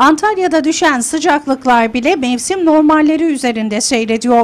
Antalya'da düşen sıcaklıklar bile mevsim normalleri üzerinde seyrediyor.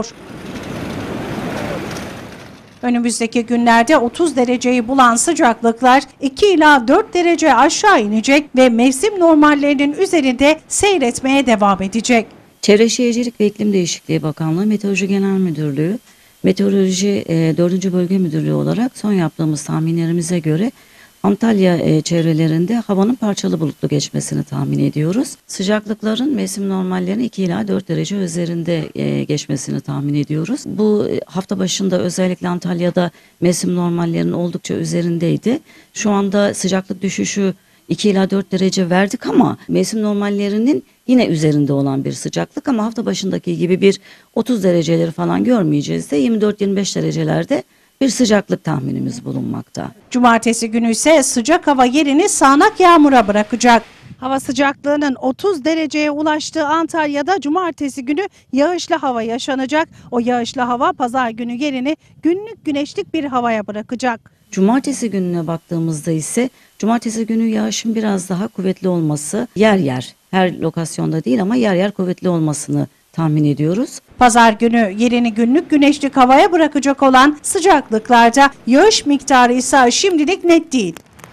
Önümüzdeki günlerde 30 dereceyi bulan sıcaklıklar 2 ila 4 derece aşağı inecek ve mevsim normallerinin üzerinde seyretmeye devam edecek. Çevre Şehircilik ve İklim Değişikliği Bakanlığı Meteoroloji Genel Müdürlüğü, Meteoroloji 4. Bölge Müdürlüğü olarak son yaptığımız tahminlerimize göre Antalya çevrelerinde havanın parçalı bulutlu geçmesini tahmin ediyoruz. Sıcaklıkların mevsim normallerinin 2 ila 4 derece üzerinde geçmesini tahmin ediyoruz. Bu hafta başında özellikle Antalya'da mevsim normallerinin oldukça üzerindeydi. Şu anda sıcaklık düşüşü 2 ila 4 derece verdik ama mevsim normallerinin yine üzerinde olan bir sıcaklık, ama hafta başındaki gibi bir 30 dereceleri falan görmeyeceğiz de 24-25 derecelerde bir sıcaklık tahminimiz bulunmakta. Cumartesi günü ise sıcak hava yerini sağanak yağmura bırakacak. Hava sıcaklığının 30 dereceye ulaştığı Antalya'da cumartesi günü yağışlı hava yaşanacak. O yağışlı hava pazar günü yerini günlük güneşlik bir havaya bırakacak. Cumartesi gününe baktığımızda ise cumartesi günü yağışın biraz daha kuvvetli olması, yer yer, her lokasyonda değil ama yer yer kuvvetli olmasını tahmin ediyoruz. Pazar günü yerini günlük güneşlik havaya bırakacak olan sıcaklıklarda yağış miktarı ise şimdilik net değil.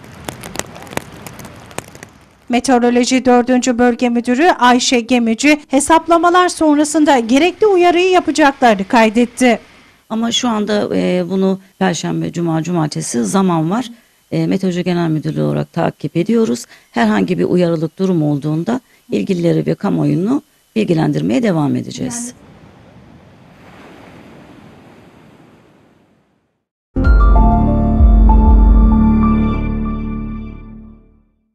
Meteoroloji 4. Bölge Müdürü Ayşe Gemici hesaplamalar sonrasında gerekli uyarıyı yapacaklarını kaydetti. Ama şu anda bunu Perşembe, Cuma, Cumartesi zaman var. Meteoroloji Genel Müdürlüğü olarak takip ediyoruz. Herhangi bir uyarılık durum olduğunda ilgilileri ve kamuoyunu bilgilendirmeye devam edeceğiz.